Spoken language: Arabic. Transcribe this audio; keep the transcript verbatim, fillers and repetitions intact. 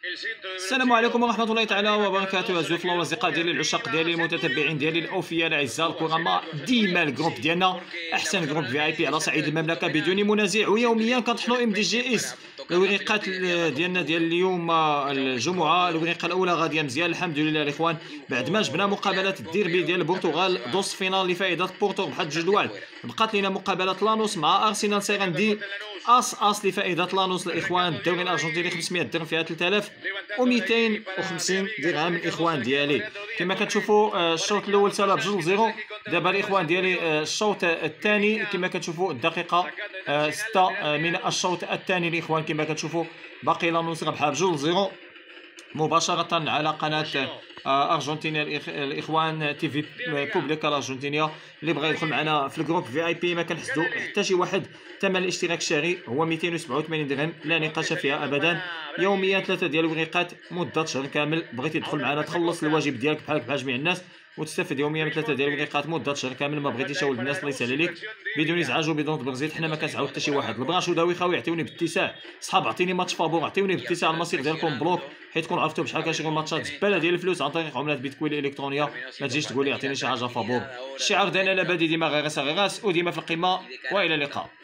السلام عليكم ورحمة الله تعالى وبركاته أزواج الله والأصدقاء ديالي العشاق ديالي المتتبعين ديالي الأوفياء الأعزاء الكرماء. ديما الجروب ديالنا أحسن جروب في أي بي على صعيد المملكة بدون منازع، ويوميا كنطحنوا ام دي جي اس. الوريقات ديالنا ديال اليوم الجمعة، الوريقة الأولى غادية مزيان الحمد لله الإخوان، بعد ما جبنا مقابلة الديربي ديال البرتغال دوس فينال لفائدة بورتو بواحد جوج لواحد. بقات لينا مقابلة لانوس مع أرسنال سيغاندي، أس أس لفائدة لانوس الإخوان. الدوري الأرجنتيني خمسمائة درهم فيها ثلاثة آلاف ومئتين وخمسين درهم الإخوان ديالي. كما كتشوفوا الشوط الأول سالا بجوج زيرو. دابا الإخوان ديالي الشوط الثاني كما كتشوفوا الدقيقة ستة من الشوط الثاني الإخوان، كما كتشوفوا باقي لانوس ربحها بجوج زيرو مباشرة على قناة ارجنتينيا الاخوان تي في بوبليكا الارجنتينيه. اللي بغى يدخل معنا في الجروب في اي بي ما كنحسدوا حتى شي واحد. ثمن الاشتراك الشهري هو مئتين وسبعة وثمانين درهم، لا نقاش فيها ابدا. يوميا ثلاثه ديال الوريقات مده شهر كامل. بغيتي تدخل معنا تخلص الواجب ديالك بحالك بحال جميع الناس وتستفد يوميا من ثلاثه ديال الوريقات مده شهر كامل. ما بغيتيش ولد الناس الله يسهل عليك بدون ازعاج وبدون تبرزيط. حنا ما كنسعاو حتى شي واحد. البراشو داوي خاوي عطيوني باتساع. صحاب عطيني ماتش فابور، عطيوني باتساع المصير ديالكم بلوك، حيت كون عرفتوا بشحال كنشريو ماتشات زباله ديال الفلوس عن طريق عملات بيتكوين الالكترونيه. ما تجيش تقول لي عطيني شي حاجه فابور. الشعار ديالنا لا بادي ديما غير غير وديما في القمه، والى اللقاء.